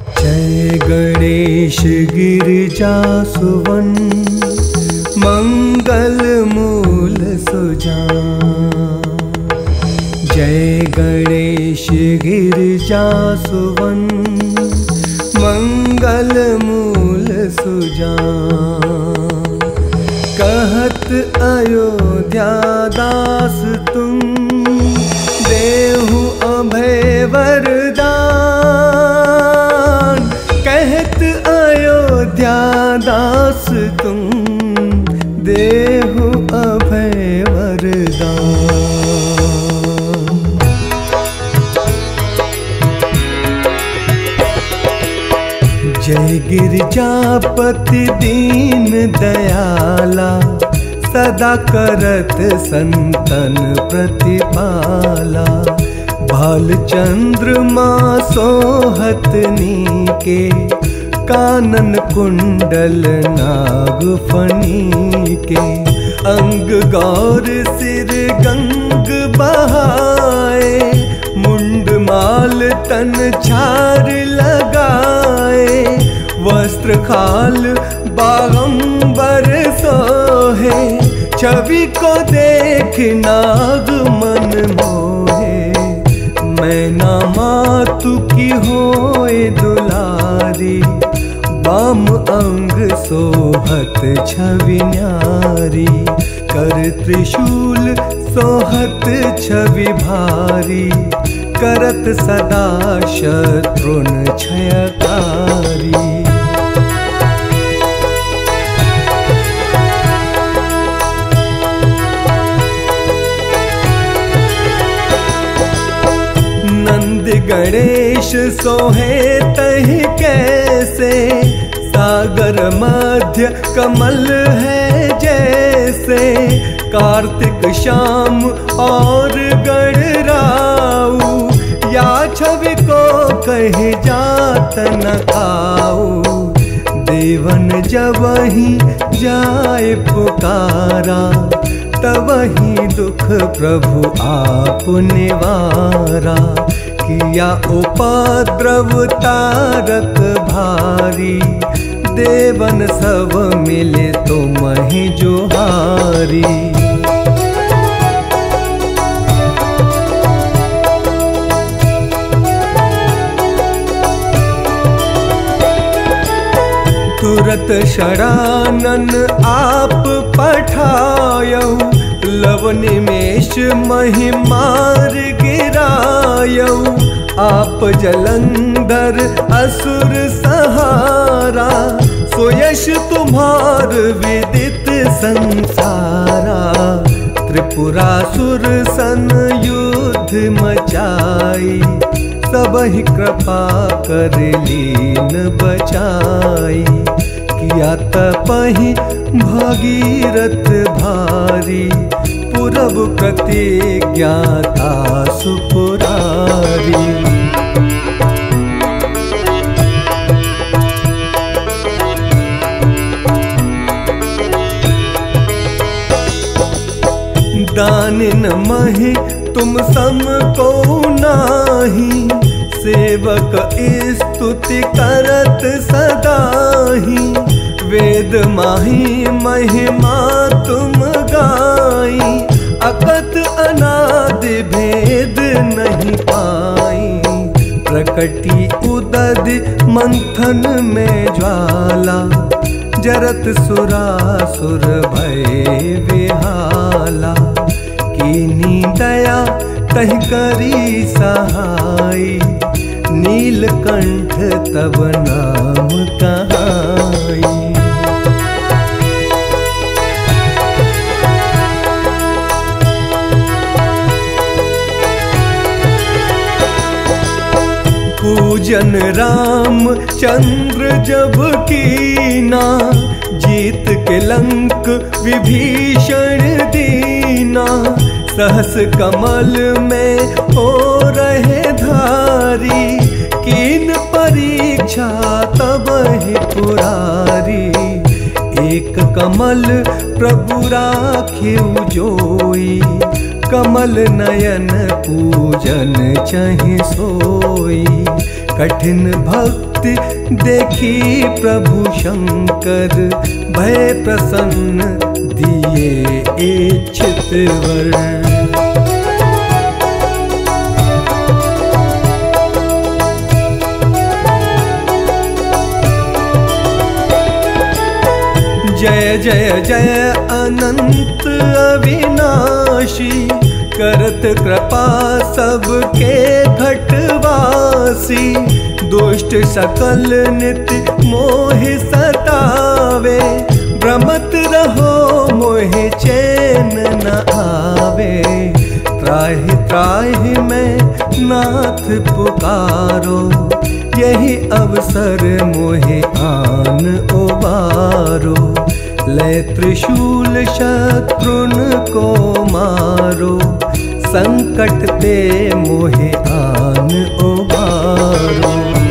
जय गणेश गिरिजासुवन मंगल मूल सुजान। जय गणेश गिरिजासुवन मंगल मूल सुजान। कहत अयोध्या दास तुम देहु अभय वरदान। कहत अयोध्या दास तुम देहु अभय वरदान। जय गिरिजापति दीन दयाला सदा करत संतन प्रतिपाला। भाल चंद्रमा सोहत नीके कानन कुंडल नाग फनी के। अंग गौर सिर गंग बहाए मुंड माल तन छार लगाए। वस्त्र खाल बागंबर सोहे छवि को देख नाग मन मोहे। मैना मातु की होए दुलारी बाम अंग सोहत छवि न्यारी। कर त्रिशूल सोहत छवि भारी करत सदा शत्रुन क्षयकारी। नंद गणेश सोहे तहि कैसे सागर मध्य कमल है जैसे। कार्तिक श्याम और गणराऊ या छवि को कहे जात न खाऊ। देवन जब ही जाए पुकारा तबहि दुख प्रभु आप निवारा। किया उपद्रव तारक भारी देवन सब मिले तुम्हें जोहारी। तुरत शरानन आप पठायऊ लव निमेष महिमार गिरायऊ। आप जलंधर असुर सहारा सो यश तुम्हार विदित संसारा। त्रिपुरासुर सन युद्ध मचाई सबहि कृपा कर लीन बचाई। किया तपहि भागीरथ भारी पूरब प्रतिज्ञाता सुपुरारी। दानिन महि तुम सम को नाही। सेवक स्तुति करत सदाही। वेद माही महिमा तुम गाई। अकत अनादि भेद नहीं पाई। प्रकटी उदधि मंथन में ज्वाला जरत सुरासुर भय विहाला। कीनी दया तहि करी सहाय नीलकंठ तब नाम कहाई। पूजन राम चंद्र जब कीना। जीत के लंक विभीषण दीना। सहस कमल में हो रहे धारी। कीन परीक्षा तब ही पुरारी। एक कमल प्रभु राखिउ जोई कमल नयन पूजन चहि सोई। कठिन भक्ति देखी प्रभु शंकर, भय प्रसन्न दिए इच्छित वर। जय जय जय अनंत अविनाशी, करत कृपा सबके घटवासी। दुष्ट सकल नित्य मोहि सतावे, भ्रमत रहो मोहि चैन न आवे। त्राहि त्राहि मैं नाथ पुकारो, यही अवसर मोहि आन उबारो। लय त्रिशूल शत्रुन को मारो, संकट ते मोहि आन उबारो।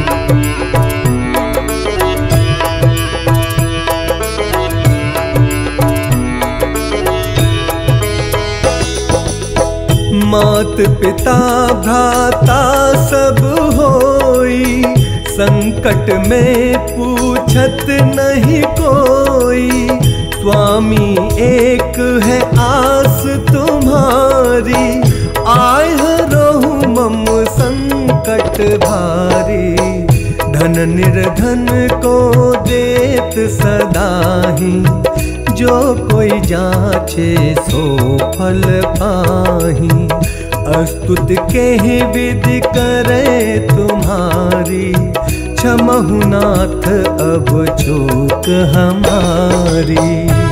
मात पिता भ्राता सब होई, संकट में पूछत नहीं कोई। स्वामी एक है आस तुम्हारी, आय रहु मम संकट भारी। धन निर्धन को देत सदाही, जो कोई जाचे सो फल पाही। अस्तुत के ही विधि करे तुम्हारी, क्षमहु नाथ अब चूक हमारी।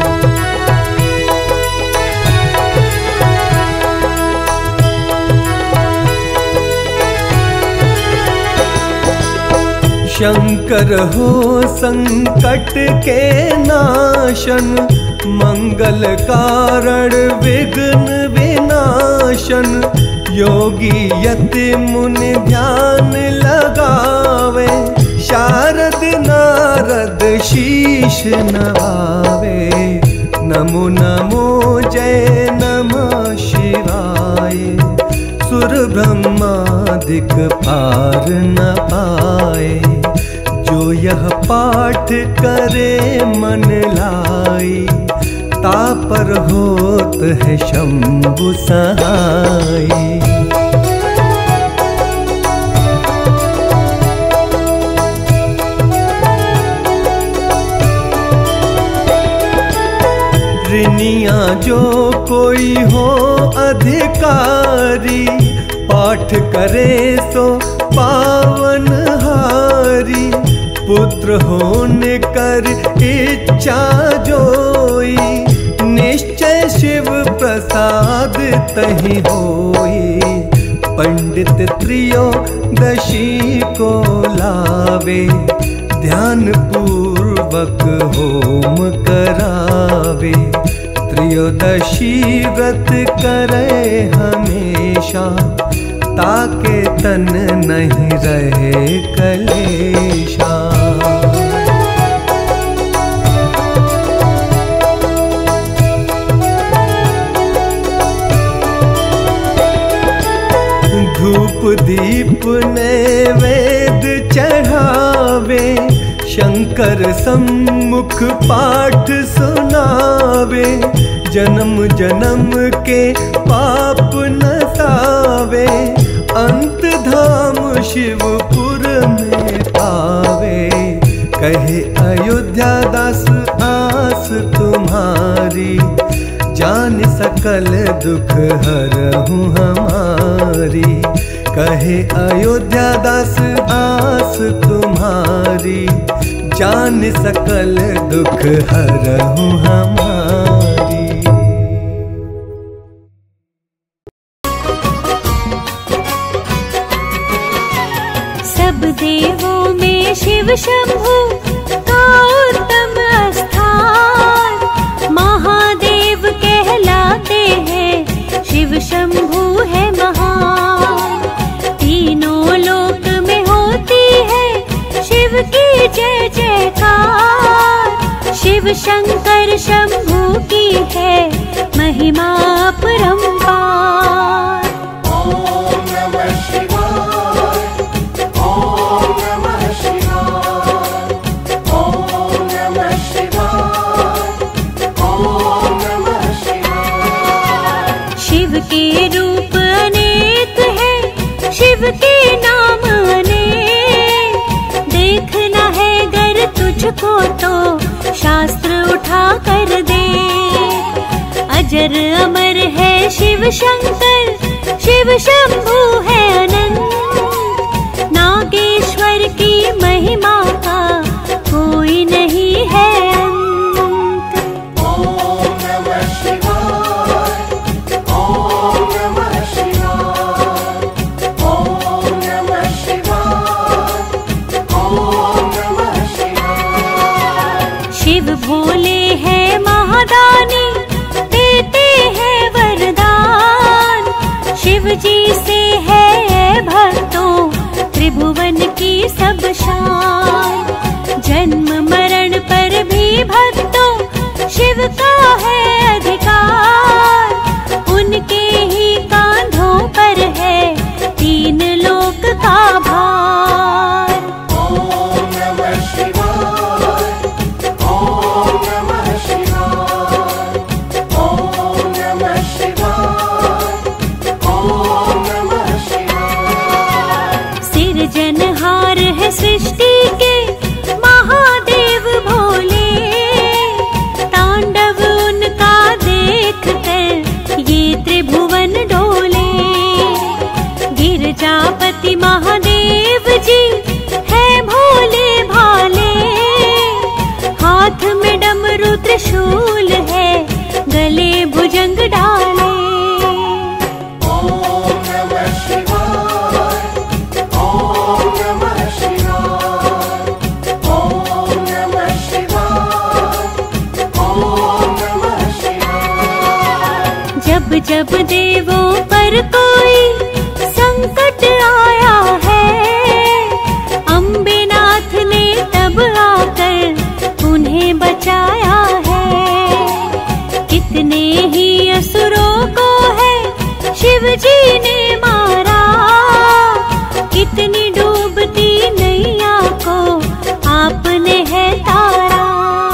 शंकर हो संकट के नाशन, मंगल कारण विघ्न विनाशन। योगी यति मुनि ध्यान लगावे, शारद नारद शीश नवावे। नमो नमो जय नमः शिवाय, सुर ब्रह्मादिक पार न पाए। जो यह पाठ करे मन लाई, तापर होत है शंभु सहाय। ऋणिया जो कोई हो अधिकारी, पाठ करे सो पावन हारी। पुत्र होने कर इच्छा जोई, निश्चय शिव प्रसाद तहि होई। पंडित त्रयोदशी को लावे, ध्यान पूर्वक होम करावे। त्रयोदशी व्रत करे हमेशा, ताके तन नहीं रहे कलेशा। धूप दीप नैवेद चढ़ावे, शंकर सम्मुख पाठ सुनावे। जन्म जन्म के पाप नसावे, अंत धाम शिवपुर में पावे। कहे अयोध्या दास आस तुम्हारी, जान सकल दुख हरहूँ हमारी। कहे अयोध्या दास आस तुम्हारी, जान सकल दुख हरहूँ हमारी। सब देवों में शिव शंभु का उत्तम स्थान। महादेव कहलाते हैं, शिव शंभु है महान। तीनों लोक में होती है शिव की जय जयकार। शिव शंकर शंभु की है महिमा परंपार। शंकर शिव शंभु है अनंत। नागेश्वर की महिमा का कोई नहीं है अंत। ओम नमः शिवाय, ओम नमः शिवाय, ओम नमः शिवाय, ओम नमः शिवाय। शिव भोले हैं महादानी, देते हैं वरदान। शिव जी से है भक्तों त्रिभुवन की सब शान। जन्म मरण पर भी भक्तों शिव का है अधिकार। उनके ही कांधों पर है तीन लोक का भार। ओम नमः शिवाय, ओम नमः शिवाय, ओम नमः शिवाय, ओम नमः शिवाय। सिरजनहार है सृष्टि के महादेव भोले। तांडव उनका देख कर ये त्रिभुवन डोले। गिरजापति महादेव जी है भोले भाले। हाथ में डमरू त्रिशूल है, गले भुजंग डाले। ओम नमः शिवाय, ओम नमः शिवाय, ओम नमः शिवाय, ओम नमः शिवाय। जब जब देवों पर कोई संकट आया है, अम्बेनाथ ने तब आकर उन्हें बचाया है। कितने ही असुरों को है शिव जी ने मारा। कितनी डूबती नैया को आपने है तारा।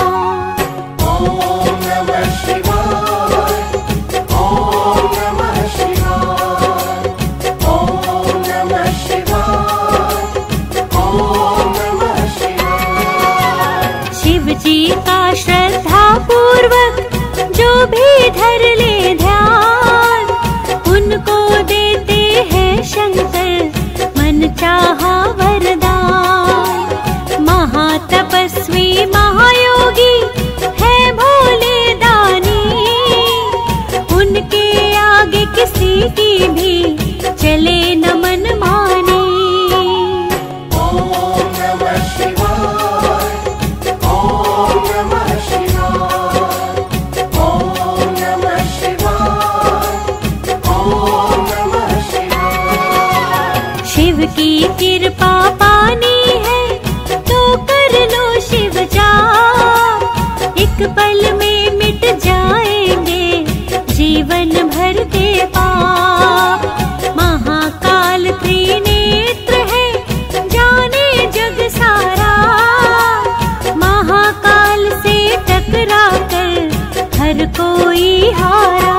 ओम नमः शिवाय, ओम नमः शिवाय, ओम नमः शिवाय, ओम नमः शिवाय। शिव जी का श्रद्धा पूर्वक जो भी धर ले ध्यान, उनको देते हैं शंकर मन चाहा वरदान। महातपस्वी महायोगी है भोले दानी। उनके आगे किसी की भी चले न मन मानी। ओम नमः शिवाय, ओम नमः शिवाय, ओम नमः शिवाय, ओम नमः शिवाय। शिव की कृपा पानी है तो कर लो शिव जाप। एक पल में मिट जाएंगे जीवन भर के पाप। महाकाल त्रिनेत्र है जाने जग सारा। महाकाल से टकरा कर हर कोई हारा।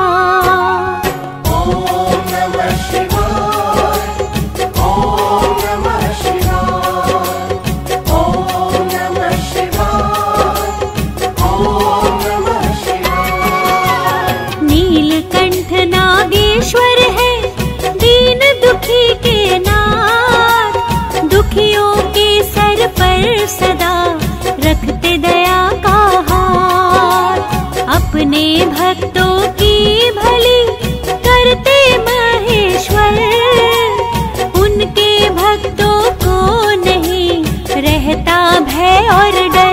ओम नमः शिवाय, ओम नमः शिवाय, ओम नमः शिवाय, ओम नमः शिवाय। नीलकंठ नागेश्वर है दीन दुखी के नाथ। दुखियों के सर पर सदा रखते दया का हाथ। अपने भक्तों की भली करते महेश्वर। उनके भक्तों को नहीं रहता भय और डर।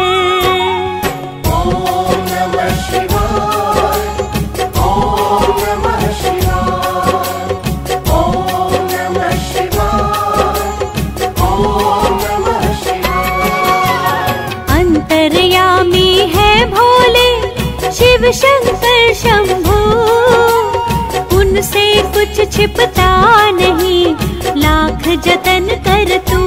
ओम नमः शिवाय, ओम नमः शिवाय, ओम नमः शिवाय, ओम नमः शिवाय। अंतर्यामी है भोले शिव शंकर शंभु। उनसे कुछ छिपता नहीं लाख जतन कर तू।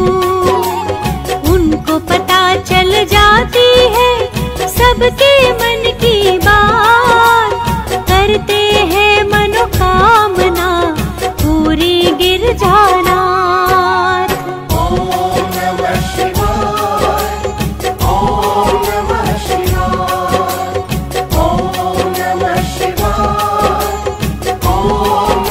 उनको पता चल जाती है सबके मन की बात। करते हैं मनोकामना पूरी गिरजानाथ। ओम नमः शिवाय, ओम नमः शिवाय, ओम नमः शिवाय, ओम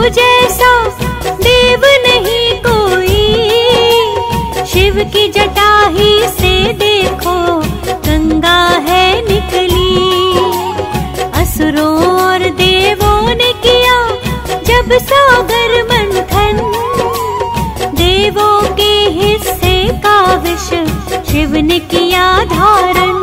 जैसा देव नहीं कोई। शिव की जटा ही से देखो गंगा है निकली। असुरों और देवों ने किया जब सागर मंथन, देवों के हिस्से का विष शिव ने किया धारण।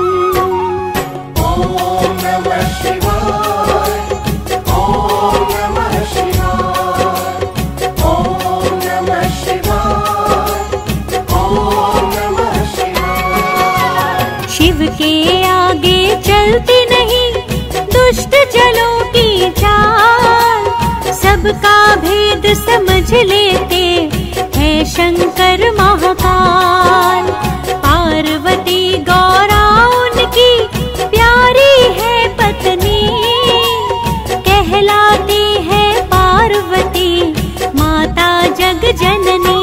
ओम नमः शिवाय, ओम नमः शिवाय, ओम नमः शिवाय, ओम नमः शिवाय। शिव के आगे चलती नहीं दुष्ट जलों की चाल, सबका भेद समझ लेते हैं शंकर महाकाल। पार्वती गौरा उनकी प्यारी है पत्नी, कहलाती है पार्वती माता जग जननी।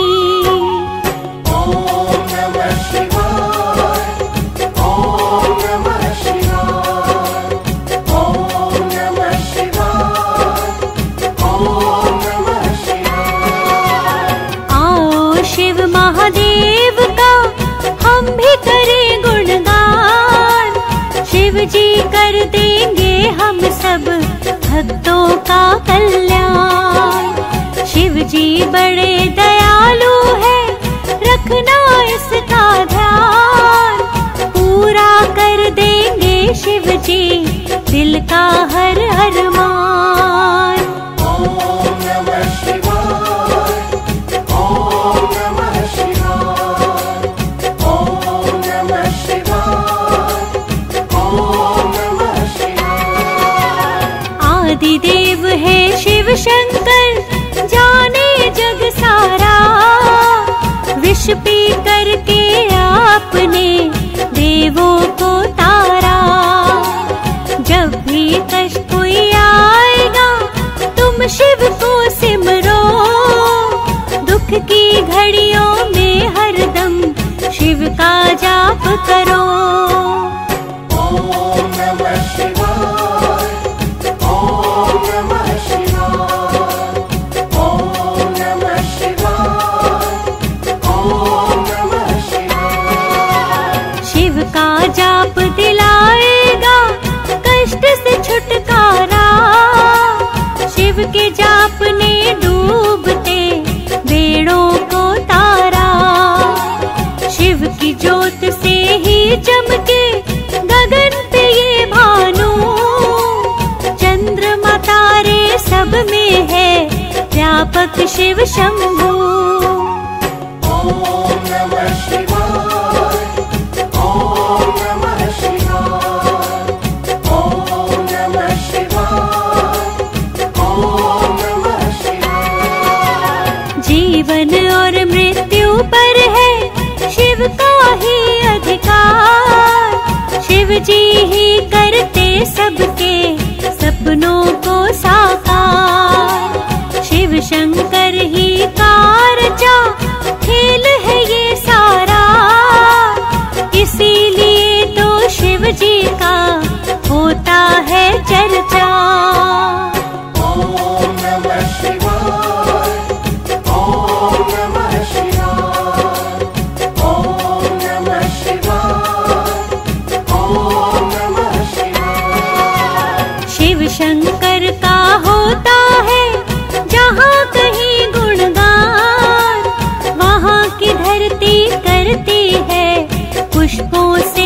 ओम नमः शिवाय, ओम नमः शिवाय, ओम नमः शिवाय, ओम नमः शिवाय। आओ शिव महादेव का हम भी करें गुणगान, शिव जी कर देंगे हम सब भक्तों का कल्याण। शिव जी बड़े दयालु है, रखना इसका ध्यान, पूरा कर देंगे शिव जी दिल का हर अरमान। ओम नमः शिवाय, ओम नमः शिवाय, ओम नमः शिवाय, ओम नमः शिवाय। आदिदेव है शिव शंकर जाने जग सारा, विष पी करके आपने देवों को तारा। जब भी कष्ट कोई आएगा तुम शिव को सिमरो, दुख की घड़ियों में हरदम शिव का जाप करो। ओम नमः शिवाय, ओम नमः शिवाय, ओम नमः शिवाय, ओम नमः शिवाय। शिव का जाप दिलाएगा कष्ट से छुटकारा, शिव के जाप ने डूबते बेड़ों को तारा। शिव की ज्योत से ही चमके गगन पे ये भानु, चंद्रमा तारे सब में है व्यापक शिव शंभु। ओम नमः शिवाय, ओम नमः शिवाय, ओम नमः शिवाय, ओम नमः शिवाय। जीवन और मृत्यु पर है शिव का ही अधिकार, शिव जी ही करते सबके सपनों को साकार। शिव शंकर ही कारचा खेल है ये सारा, इसीलिए तो शिव जी का होता है चर्चा। ओम नमः शिवाय, ओम नमः शिवाय, ओम नमः शिवाय, ओम नमः शिवाय। शिव शंकर का होता है जहाँ कहीं गुणगान, वहाँ की धरती करती है पुष्पों से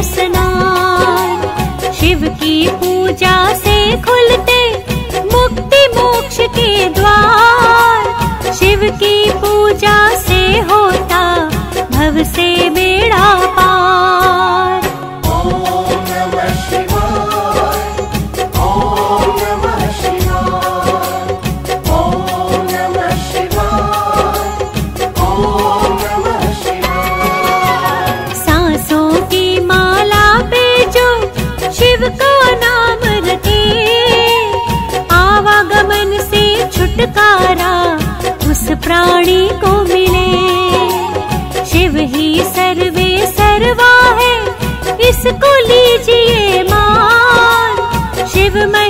स्नान। शिव की पूजा से खुलते मुक्ति मोक्ष के द्वार, शिव की पूजा से होता भव से बेड़ा पार। ओम नमः शिवाय, ओम नमः शिवाय, ओम नमः शिवाय, ओम नमः शिवाय। सांसों की माला पे जो शिव का नाम रटे, आवागमन से छुटकारा उस प्राणी को मिले। शिव ही सर्वे सर्वा है, इसको लीजिए मान, शिव